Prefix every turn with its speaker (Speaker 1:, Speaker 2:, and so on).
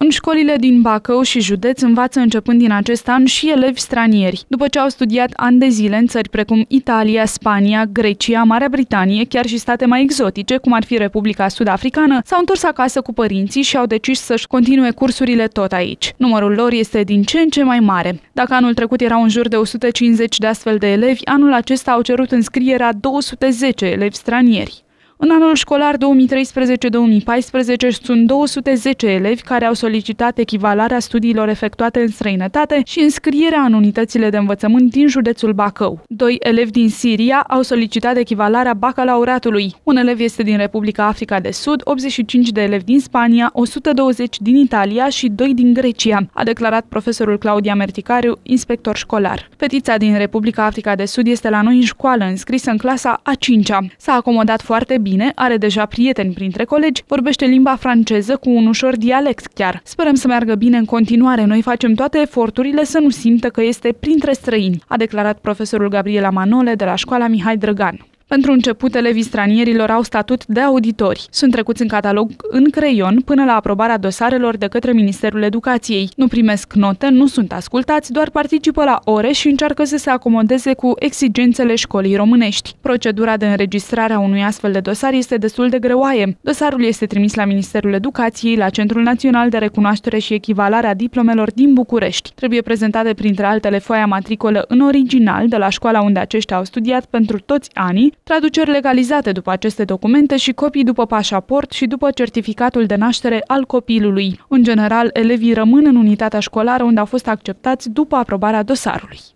Speaker 1: În școlile din Bacău și județ învață începând din acest an și elevi stranieri. După ce au studiat ani de zile în țări precum Italia, Spania, Grecia, Marea Britanie, chiar și state mai exotice, cum ar fi Republica Sud-Africană, s-au întors acasă cu părinții și au decis să-și continue cursurile tot aici. Numărul lor este din ce în ce mai mare. Dacă anul trecut erau în jur de 150 de astfel de elevi, anul acesta au cerut înscrierea 210 elevi stranieri. În anul școlar 2013-2014 sunt 210 elevi care au solicitat echivalarea studiilor efectuate în străinătate și înscrierea în unitățile de învățământ din județul Bacău. 2 elevi din Siria au solicitat echivalarea bacalaureatului. Un elev este din Republica Africa de Sud, 85 de elevi din Spania, 120 din Italia și 2 din Grecia, a declarat profesorul Claudia Merticariu, inspector școlar. Fetița din Republica Africa de Sud este la noi în școală, înscrisă în clasa a 5-a. S-a acomodat foarte bine, are deja prieteni printre colegi, vorbește limba franceză cu un ușor dialect chiar. Sperăm să meargă bine în continuare, noi facem toate eforturile să nu simtă că este printre străini, a declarat profesorul Gabriela Manole de la școala Mihai Drăgan. Pentru început, elevii stranierilor au statut de auditori. Sunt trecuți în catalog în creion până la aprobarea dosarelor de către Ministerul Educației. Nu primesc note, nu sunt ascultați, doar participă la ore și încearcă să se acomodeze cu exigențele școlii românești. Procedura de înregistrare a unui astfel de dosar este destul de greoaie. Dosarul este trimis la Ministerul Educației, la Centrul Național de Recunoaștere și Echivalare a Diplomelor din București. Trebuie prezentate printre altele foaia matricolă în original de la școala unde aceștia au studiat pentru toți anii, traduceri legalizate după aceste documente și copii după pașaport și după certificatul de naștere al copilului. În general, elevii rămân în unitatea școlară unde au fost acceptați după aprobarea dosarului.